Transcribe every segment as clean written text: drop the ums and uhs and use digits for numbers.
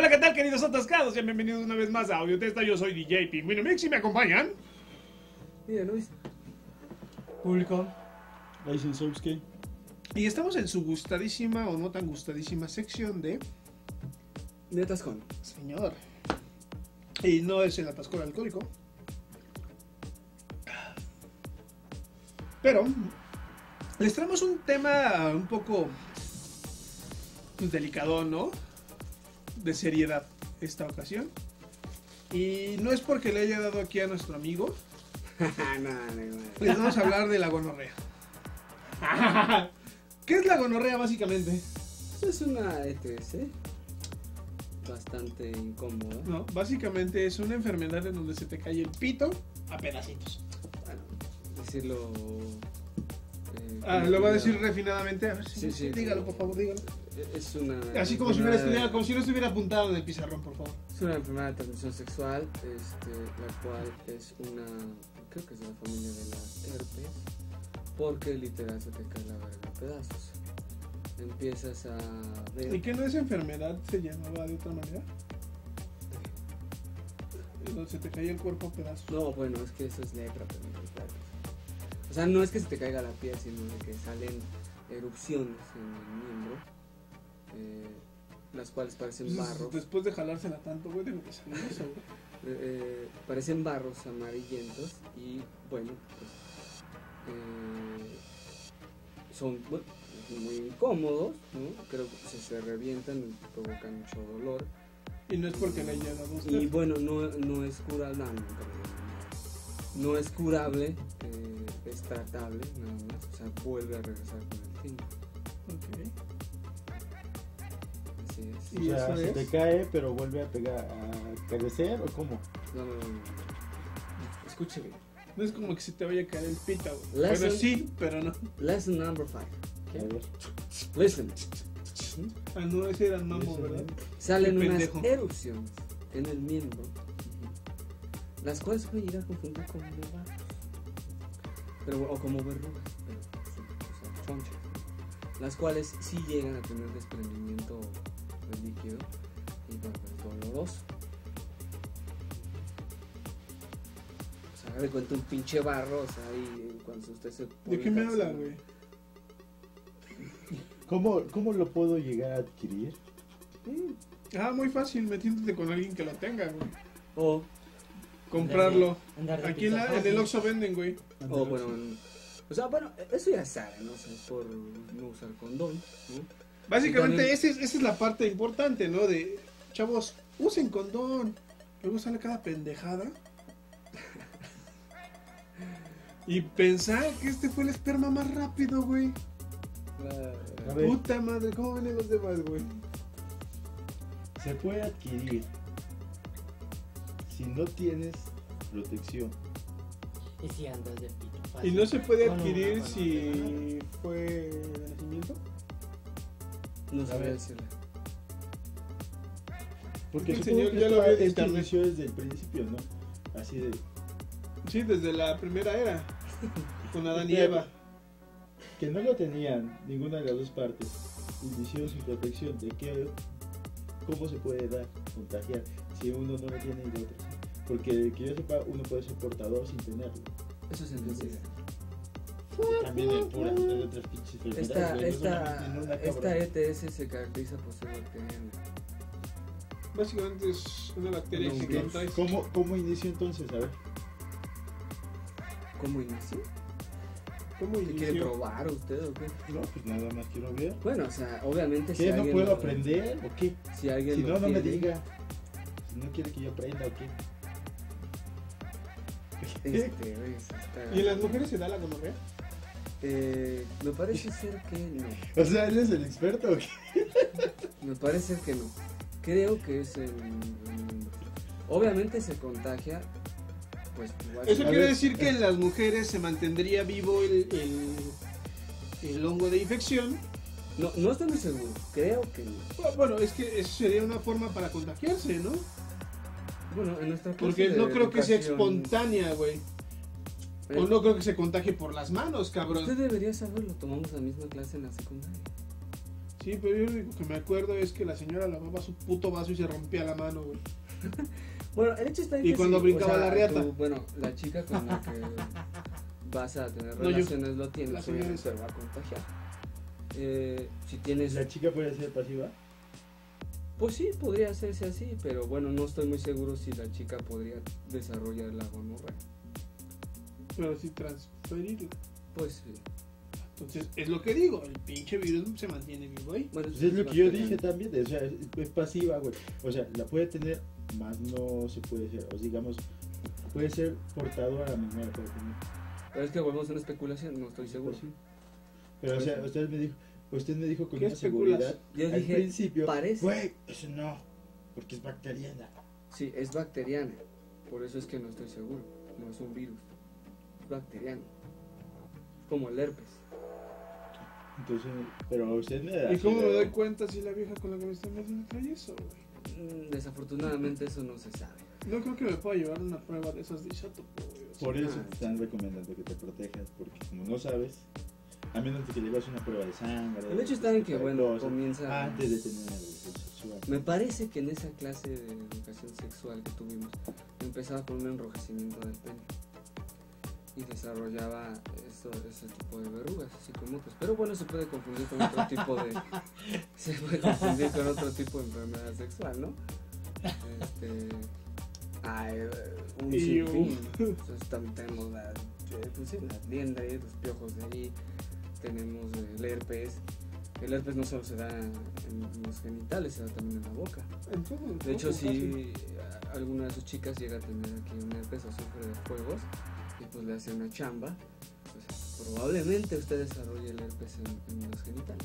Hola, ¿qué tal, queridos atascados? Sean bienvenidos una vez más a Audiotesta. Yo soy DJ Pingüino Mix y me acompañan. Mira, Luis. Público. Ryzen Sobski. Y estamos en su gustadísima o no tan gustadísima sección de... De atascón. Señor. Y no es el atascón alcohólico. Pero les traemos un tema un poco pues, delicado, ¿no? De seriedad esta ocasión. Y no es porque le haya dado aquí a nuestro amigo. No. Les vamos a hablar de la gonorrea. ¿Qué es la gonorrea básicamente? Es una ETS bastante incómoda. No, básicamente es una enfermedad en donde se te cae el pito a pedacitos. Bueno, decirlo. Lo va a decir refinadamente. A ver si Sí, dígalo, por favor, dígalo. Es una. Así como si, como si no estuviera apuntado en el pizarrón, por favor. Es una enfermedad de transmisión sexual, la cual es una. Creo que es de la familia de las herpes. Porque literal se te cae la verga en pedazos. Empiezas a ver. ¿Y que no es enfermedad? ¿Se llamaba de otra manera? Donde se te cae el cuerpo a pedazos. No, bueno, es que eso es lepra, pero no es lepra. O sea, no es que se te caiga la piel, sino de que salen erupciones en el miembro, las cuales parecen barros. Después de jalársela tanto, güey, digo que salió eso, güey. Parecen barros amarillentos y, bueno, pues, son bueno, muy incómodos, ¿no? Creo que se revientan y provocan mucho dolor. Y no es porque le haya dado usted. Y bueno, no es curable, no es curable, es tratable nada más, o sea, vuelve a regresar con el tiempo. Ok. Así es. O ¿Y sea, eso se es? te cae, pero vuelve a pegar, a crecer, ¿o cómo? No. Escuche bien. No es como que se te vaya a caer el pita, güey. Lesson- Bueno, sí, pero no. Lesson number 5. A ver. Listen. Ah, no, ese era el mambo, Ese, ¿verdad? Salen Qué unas pendejo. erupciones en el miembro, las cuales pueden llegar a confundir con barros, pero, o como verrugas, pero o sea, chonchas, las cuales sí llegan a tener desprendimiento de líquido y bueno, es doloroso. O sea, haga de cuenta un pinche barro, o sea, y cuando usted se pone ¿De qué me calzado. habla, güey? ¿Cómo lo puedo llegar a adquirir? Ah, muy fácil, metiéndote con alguien que lo tenga, güey. O Comprarlo. Andar de Aquí en, en el Oxxo venden, güey. bueno, o sea, bueno, eso ya saben, ¿no? O sea, es por no usar condón, ¿no? Básicamente, también- esa es la parte importante, ¿no? De, chavos, usen condón. Luego sale cada pendejada. Y pensar que este fue el esperma más rápido, güey. A ver, Puta madre, ¿cómo ven los demás, güey? se puede adquirir si no tienes protección. Y si andas de pito Y fácil. no se puede Con una adquirir gonorrea. si fue de nacimiento. No A sabría ver. decirle. Porque El supongo señor que ya lo esto- vio en esto internet. inició desde el principio, ¿no? Así de Sí, desde la primera era. Con Adán y Eva. que no lo tenían ninguna de las dos partes. Inició sin protección de que cómo se puede dar, contagiar, si uno no lo tiene y el otro sí. Porque que yo sepa, uno puede ser portador sin tenerlo. Eso es entendible. También hay puras de otras pinches Esta, enfermedades, güey, no solamente en una, esta cabrón. ETS se caracteriza por ser bacteriana. Básicamente es una bacteria No, que bien. contrae. ¿Cómo inició entonces? A ver. ¿Cómo inició? ¿Cómo ¿Qué quiere inició? probar usted o qué? No, pues nada más quiero ver. Bueno, o sea, obviamente ¿Qué? ¿No alguien puedo lo- aprender o qué? Si alguien Si lo no, no me quiere, diga. Si no quiere que yo aprenda o qué. oye, está- ¿Y en las mujeres se da la gonorrea? me parece ser que no. O sea, ¿él es el experto o qué? Me parece que no. Creo que es obviamente se contagia, pues igual. Eso A quiere ver, decir que en las mujeres se mantendría vivo el hongo de infección. No estoy muy seguro. Creo que no. Bueno, es que eso sería una forma para contagiarse, ¿no? Bueno, en nuestra clase Porque de no creo que sea educación- espontánea, güey. O no creo que se contagie por las manos, cabrón. Usted debería saberlo, tomamos la misma clase en la secundaria. Sí, pero yo lo único que me acuerdo es que la señora lavaba su puto vaso y se rompía la mano, güey. Bueno, el hecho está en Y que cuando sí, brincaba la riata. Bueno, la chica con la que vas a tener No, yo- relaciones lo la tienes, señora obviamente va a contagiar. Si tienes... ¿La chica puede ser pasiva? Pues sí, podría hacerse así, pero bueno, no estoy muy seguro si la chica podría desarrollar la gonorrea. Pero sí transferirlo. Pues sí. Entonces, es lo que digo, el pinche virus se mantiene vivo ahí. Bueno, Pues es lo que yo bacteriano. dije también, o sea, es pasiva, güey. O sea, la puede tener, más no se puede ser, o digamos, puede ser portadora, más no la puede tener. Pero es que volvemos a una especulación, no estoy seguro. Pues sí. Pero, o sea, usted me dijo con ¿Qué una especulas? seguridad Yo al dije, principio, parece. güey, eso no, porque es bacteriana. Sí, es bacteriana. Por eso es que no estoy seguro. No es un virus. Es bacteriano. Como el herpes. Entonces, pero usted me da... ¿Y cómo me doy cuenta si la vieja con la que me está metiendo trae eso, güey? Desafortunadamente eso no se sabe. No creo que me pueda llevar una prueba de esas de Ishatopo, güey. O sea, Por eso te están recomendando que te protejas, porque como no sabes, a menos de que llevas una prueba de sangre... El hecho está en que, de bueno, cosas, comienza... antes de tener una relación sexual. Me parece que en esa clase de educación sexual que tuvimos, empezaba con un enrojecimiento del pene. Y desarrollaba ese tipo de verrugas, así como otros. Pero bueno, se puede confundir con otro tipo de... se puede confundir con otro tipo de enfermedad sexual, ¿no? Un Y sinfín. Entonces, también tenemos pues sí, las liendres, los piojos de ahí, tenemos el herpes. El herpes no solo se da en los genitales, se da también en la boca. entonces, De hecho, ¿no? si alguna de sus chicas llega a tener aquí un herpes o sufre de fuegos y pues le hace una chamba, pues probablemente usted desarrolle el herpes en los genitales.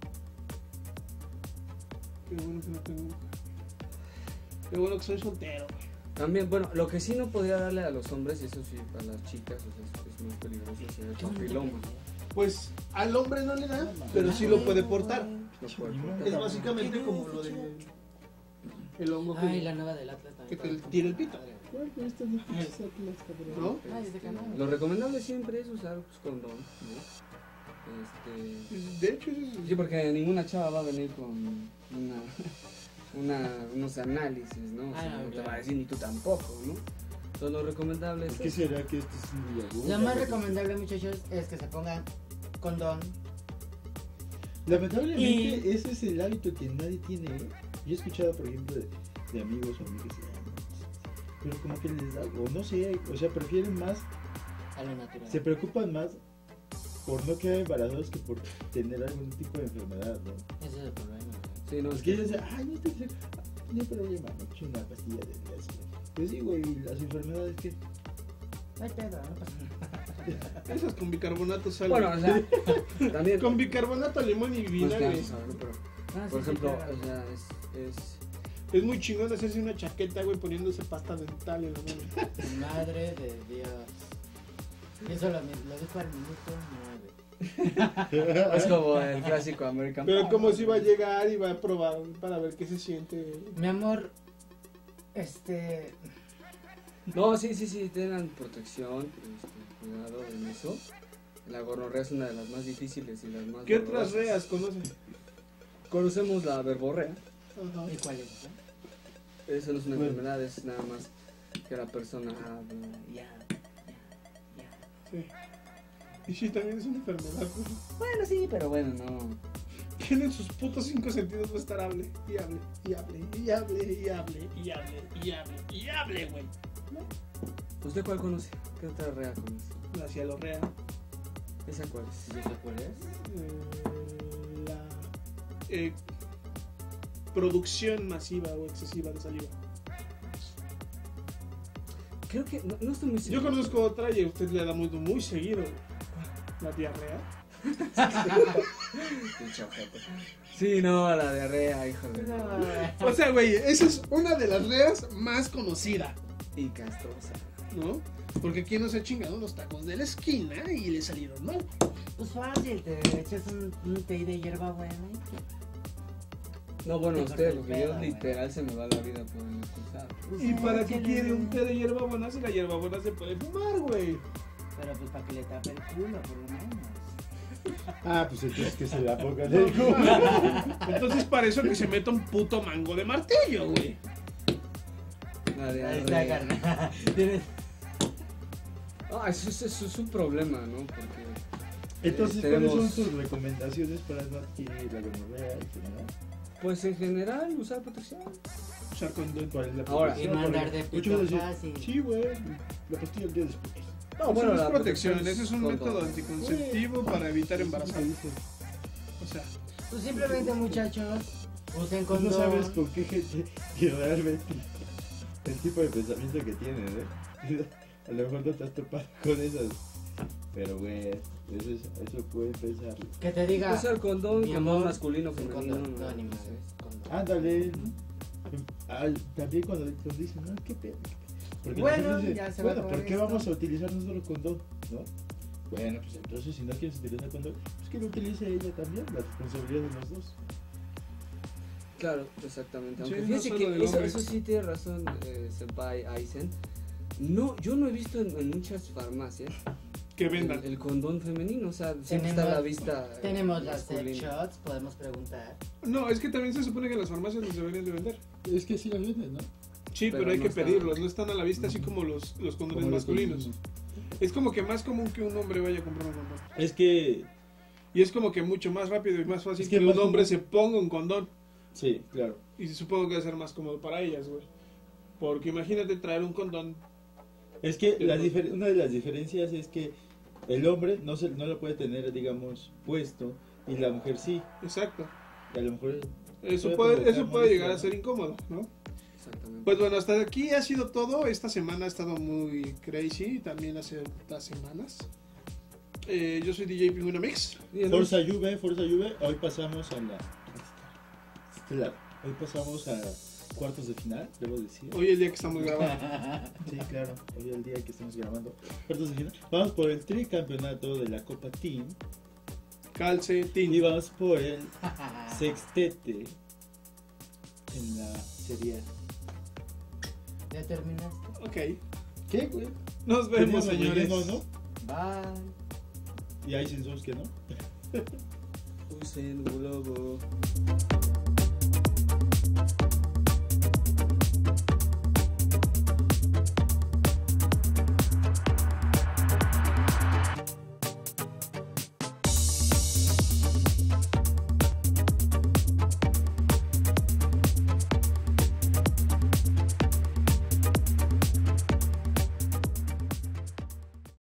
Qué bueno que no tengo. Qué bueno que soy soltero, güey. También, bueno, lo que sí no podría darle a los hombres, y eso sí, a las chicas, o sea, es muy peligroso, sería el papiloma. Pues al hombre no le da, pero sí lo puede portar. No puede portar. Es básicamente como lo de el hongo Ay, que, la nueva del Atlas que también. te tira el pito, ¿Cuál fue esta de pinches Atlas, cabrón? ¿no? Ay, es de canal. Lo recomendable siempre es usar pues, condón, ¿no? De hecho, eso Sí, porque ninguna chava va a venir con unos análisis, ¿no? O sea, Ah, no, no te claro. va a decir ni tú tampoco, ¿no? Entonces lo recomendable es ¿Por qué eso. será que este es un día? Lo más recomendable, muchachos, es que se pongan condón. Lamentablemente, Y- ese es el hábito que nadie tiene. ¿Eh? Yo he escuchado, por ejemplo, de amigos o amigas, pero como que les da, o no sé, o sea, prefieren más, A lo natural. se preocupan más por no quedar embarazados que por tener algún tipo de enfermedad, ¿no? Ese es el problema. Sí, no, Es que ellos dicen, ay, no te sé, no hay problema, me echo una pastilla de días. Pues sí, güey, ¿y las enfermedades que No hay pedo, no pasa nada. esas con bicarbonato sal. bueno, o sea, también... Con bicarbonato, limón y no es que vinagre. vamos a verlo, pero, Ah, por sí, sí, ejemplo, claro. o sea, es Es muy chingón hacerse una chaqueta, güey, poniéndose pasta dental en la mano. Madre de Dios. Y eso lo dijo al minuto 9. es como el clásico American Pero Pie, como ¿no? si va a llegar y va a probar para ver qué se siente. Mi amor, No, sí, tengan protección, cuidado en eso. La gonorrea es una de las más difíciles y las más ¿Qué otras dolorosas. reas conoces? Conocemos la verborrea. Ajá. ¿y cuál es? Eso no es una Bueno. enfermedad, es nada más que la persona habla. Ya. Sí. Y sí, también es una enfermedad, güey. Bueno, sí, pero bueno, no. Tienen sus putos 5 sentidos de estar hable, y hable, y hable, y hable, y hable, y hable, y hable, y hable, güey. ¿Usted cuál conoce? ¿Qué otra rea conoce? La cialorrea, ¿Esa cuál es? ¿Y esa cuál es? la producción masiva o excesiva de saliva. Creo que, no estoy muy Yo seguro. conozco otra y a usted le da muy seguido, güey. La diarrea. Pinche ojete. Sí, no, la diarrea, hijo de... O sea, güey, esa es una de las reas más conocida, Y castrosa. ¿no? Porque aquí no se ha chingado unos tacos de la esquina y le salieron mal. Pues fácil, te echas un té de hierba buena. No, bueno, Te usted, corta porque el yo pedo, literal se me va la vida por no escuchar. ¿Y para qué quiere un té de hierbabuena si la hierbabuena se puede fumar, güey? Pero pues para que le tape el culo, por lo menos. Ah, pues entonces que se la pongan en el culo. Entonces para eso que se meta un puto mango de martillo, güey. La Ahí diarrea. está, carnal. Tienes- Ah, eso es un problema, ¿no? Porque Entonces, ¿cuáles son tenemos- tus recomendaciones para no adquirir la gonorrea en general? pues en general, usar protección. Usar condón. ¿Cuál es la Ahora, protección? y mandar Porque de muchos pito dicen, fácil. sí, güey, la pastilla el día después. No, Eso no es la protección, ese es un condón. método anticonceptivo para evitar embarazar. O sea, Pues simplemente, muchachos, usen Pues condón. no sabes con qué gente y realmente el tipo de pensamiento que tienen, ¿eh? A lo mejor no te has topado con esas. Pero, güey, eso puede pensar. Que te diga. Puede ser condón, mi condón amor, masculino, usen femenino. condón. No, no ni sé. madres, condón. Ándale. También cuando dicen, no, qué pedo. Porque Bueno, nosotros dicen, ya se va a bueno, acabar ¿por qué esto. vamos a utilizar nosotros condón? ¿No? Bueno, pues entonces si no quieres utilizar condón, pues que lo utilice ella también, la responsabilidad de los dos. Claro, exactamente. Sí, Aunque no fíjese solo que del eso, hombre. eso sí tiene razón, Senpai Aizen. No, yo no he visto en muchas farmacias que vendan. el condón femenino, o sea, siempre está a la vista. Tenemos las sex masculina. shots, podemos preguntar. No, es que también se supone que las farmacias los deberían de vender. Es que sí las venden, ¿no? Sí, pero Pero hay no que está- pedirlos, no están a la vista así como los condones Como los masculinos. condones. Es como que más común que un hombre vaya a comprar un condón. Es que, Y es como que mucho más rápido y más fácil Es que, que un más hombre común- se ponga un condón. sí, claro. Y supongo que va a ser más cómodo para ellas, güey. Porque imagínate traer un condón. Es que Pero- una de las diferencias es que el hombre no lo puede tener, digamos, puesto y la mujer sí. Exacto. Y a lo mejor Eso puede puede provocar llegar a molestia, ser incómodo, ¿no? Exactamente. Pues bueno, hasta aquí ha sido todo. Esta semana ha estado muy crazy, también hace otras semanas. Yo soy DJ Pingüino Mix. Forza Juve, hoy pasamos a hoy pasamos a cuartos de final, debo decir. Hoy el día que estamos grabando. Sí, claro, hoy es el día que estamos grabando. Cuartos de final. Vamos por el tricampeonato de la Copa Team Calcetín. y vamos por el sextete en la Serie A. ¿Ya terminaste? Ok. ¿Qué, güey? Nos vemos, Teníamos señores. relleno, ¿no? Bye. Y hay censos que no. Usen globo.